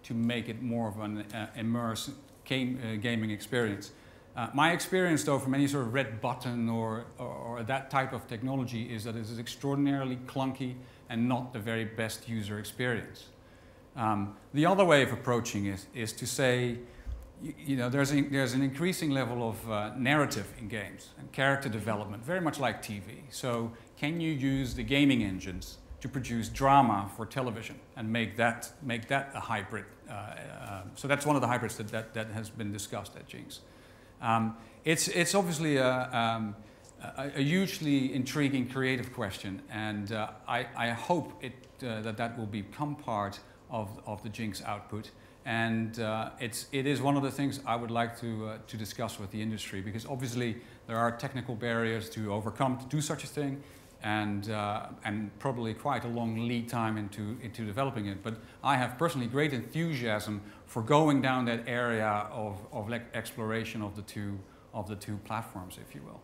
to make it more of an immersive gaming experience. My experience, though, from any sort of red button or that type of technology is that it is extraordinarily clunky and not the very best user experience. The other way of approaching it is to say, there's an increasing level of narrative in games and character development, very much like TV. So can you use the gaming engines to produce drama for television and make that a hybrid? So that's one of the hybrids that has been discussed at Jinx. It's obviously a hugely intriguing creative question, and I hope that will become part of the Jinx output. And it is one of the things I would like to discuss with the industry, because obviously there are technical barriers to overcome to do such a thing, and probably quite a long lead time into developing it. But I have personally great enthusiasm for going down that area of exploration of the two platforms, if you will.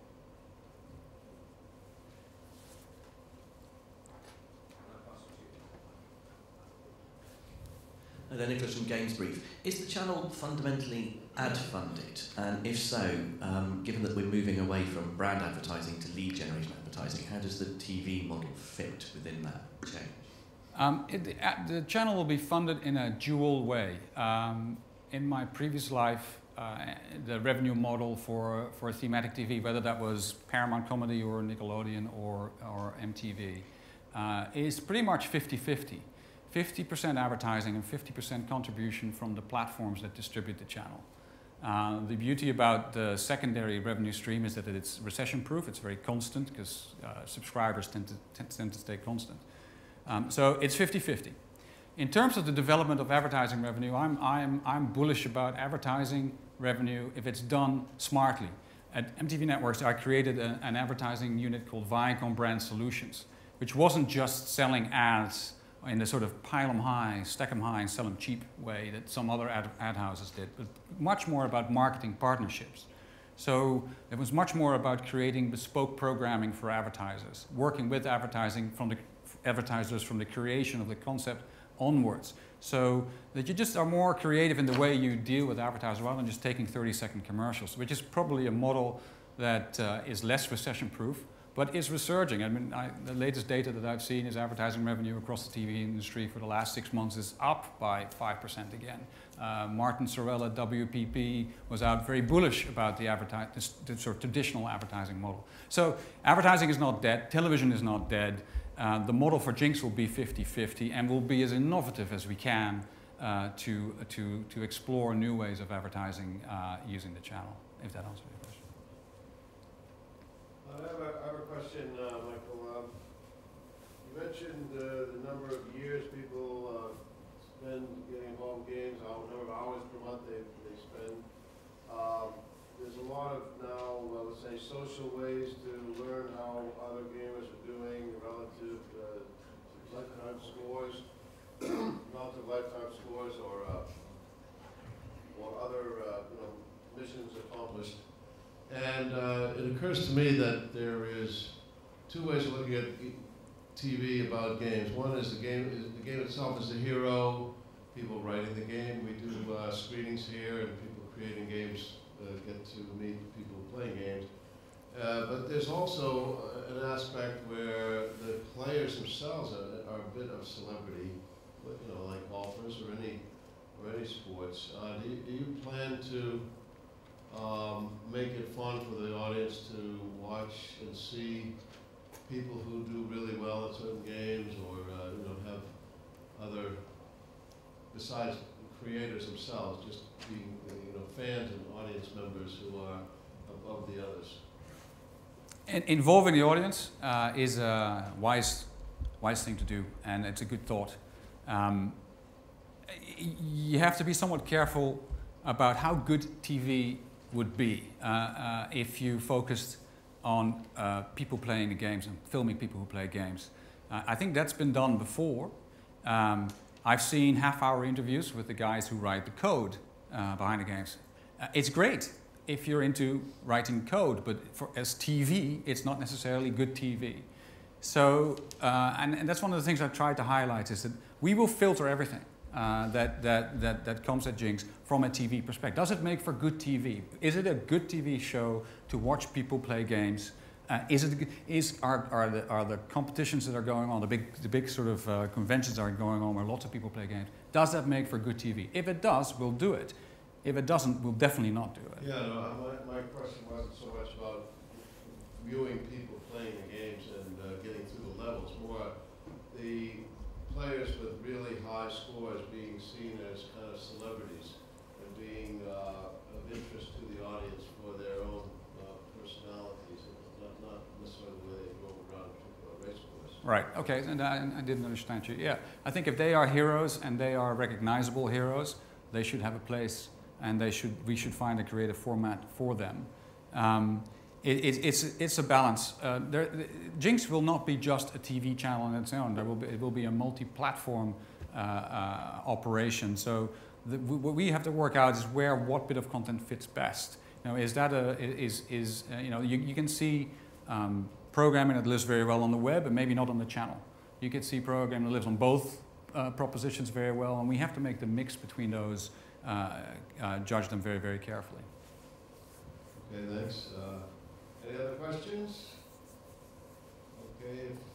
And then Nicholas from Games Brief. Is the channel fundamentally ad-funded? And if so, given that we're moving away from brand advertising to lead generation advertising, how does the TV model fit within that change? The channel will be funded in a dual way. In my previous life, the revenue model for thematic TV, whether that was Paramount Comedy or Nickelodeon or MTV, is pretty much 50-50. 50% advertising and 50% contribution from the platforms that distribute the channel. The beauty about the secondary revenue stream is that it's recession-proof. It's very constant because subscribers tend to stay constant. So it's 50-50. In terms of the development of advertising revenue, I'm bullish about advertising revenue if it's done smartly. At MTV Networks, I created an advertising unit called Viacom Brand Solutions, which wasn't just selling ads in the sort of pile them high, stack them high, and sell them cheap way that some other ad houses did, but much more about marketing partnerships. So it was much more about creating bespoke programming for advertisers, working with advertisers from the creation of the concept onwards. So that you just are more creative in the way you deal with advertisers rather than just taking 30-second commercials, which is probably a model that is less recession-proof, but is resurging. I mean, the latest data that I've seen is advertising revenue across the TV industry for the last 6 months is up by 5% again. Martin Sorrell at WPP was out very bullish about the sort of traditional advertising model. So advertising is not dead, television is not dead. The model for Jinx will be 50-50 and will be as innovative as we can to explore new ways of advertising using the channel, if that answers your question. I have a question, Michael. You mentioned the number of years people spend getting involved in games, how number of hours per month they spend. There's a lot of now, let's say, social ways to learn how other gamers are doing relative to lifetime scores, relative lifetime scores, or other missions accomplished. And it occurs to me that there is two ways of looking at TV about games. One is the game itself is the hero, people writing the game. We do screenings here, and people creating games get to meet people playing games. But there's also an aspect where the players themselves are a bit of celebrity, like golfers or any sports. Do you plan to make it fun for the audience to watch and see people who do really well at certain games, or have other, besides creators themselves, just being fans and audience members who are above the others? And involving the audience is a wise thing to do, and it's a good thought. You have to be somewhat careful about how good TV would be if you focused on people playing the games and filming people who play games. I think that's been done before. I've seen half-hour interviews with the guys who write the code behind the games. It's great if you're into writing code, but as TV, it's not necessarily good TV. So, and that's one of the things I've tried to highlight is that we will filter everything. that comes at Jinx from a TV perspective. Does it make for good TV? Is it a good TV show to watch people play games? Are the competitions that are going on, the big sort of conventions that are going on where lots of people play games, does that make for good TV? If it does, we'll do it. If it doesn't, we'll definitely not do it. Yeah, no, my question wasn't so much about viewing people playing the games and getting through the levels, more the players with really high scores being seen as kind of celebrities and being of interest to the audience for their own personalities, not necessarily the way they go around a particular race course. Right, okay, and I didn't understand you. Yeah, I think if they are heroes and they are recognizable heroes, they should have a place, and we should find a creative format for them. It's a balance. Jinx will not be just a TV channel on its own. It will be a multi-platform operation. So what we have to work out is what bit of content fits best. You know, you can see programming that lives very well on the web, but maybe not on the channel. You could see programming that lives on both propositions very well, and we have to make the mix between those, judge them very, very carefully. Okay, thanks. Any other questions? Okay.